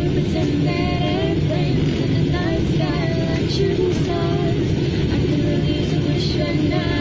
Pretend that airplanes in the night sky like shooting stars. I can release a wish right now.